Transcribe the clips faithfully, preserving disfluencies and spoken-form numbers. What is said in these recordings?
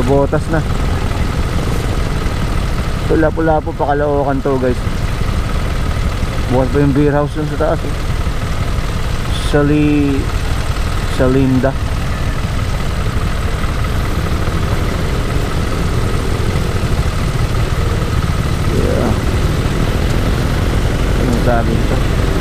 botas na. So Lapu-Lapu pa Caloocan to guys. Bukas pa yung beer house dun sa taas eh. Sali Salinda. Yeah. Anong sabi ito?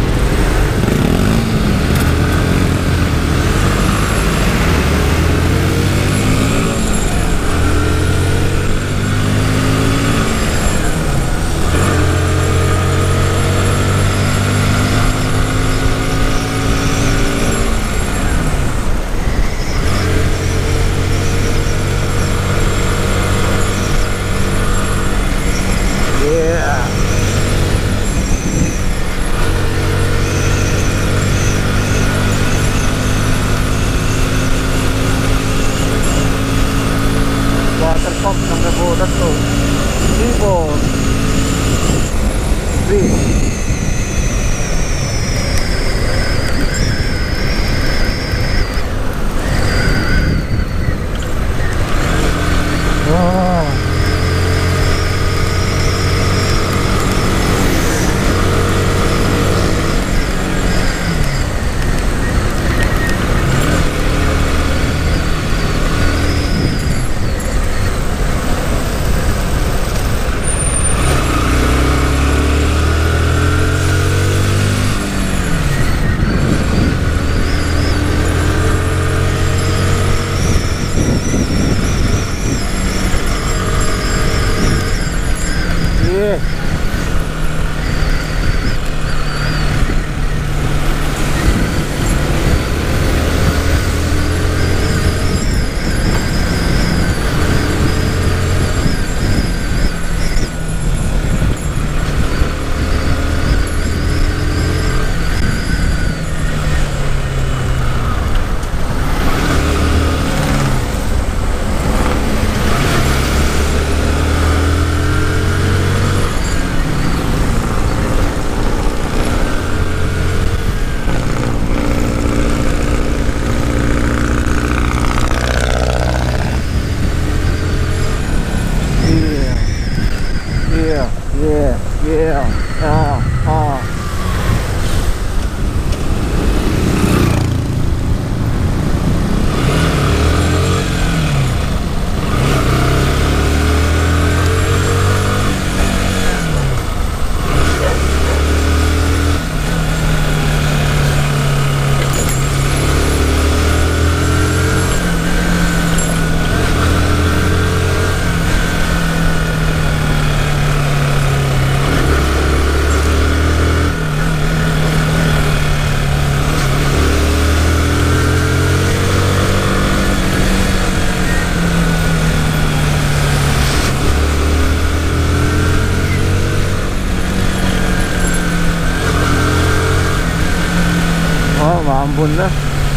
Maambon na.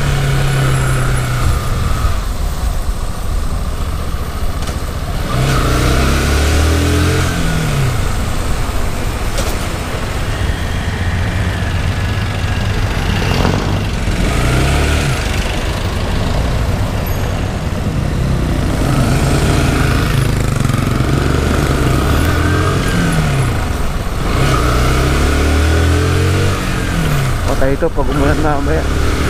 Patay ito pag umulan na mamaya.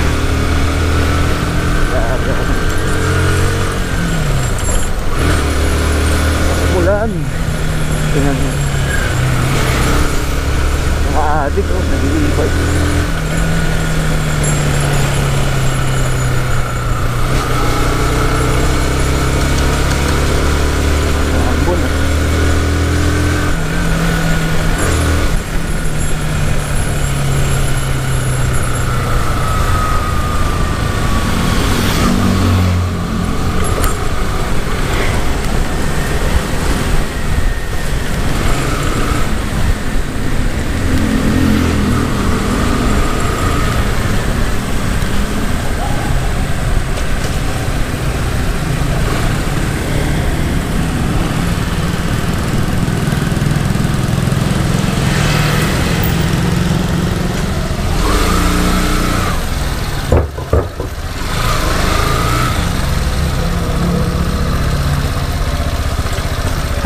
Umulan. Tingnan mo. Mga adik oh, nag-iibay. Maambon ah.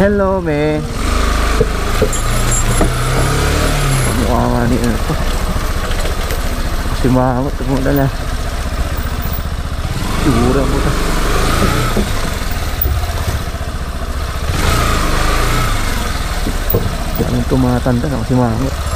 Hello, me. Mukha nga ni ano to. Kasi mahangot mo dala. Sigura mo ta. Ang tumatanda na kasi mahangot.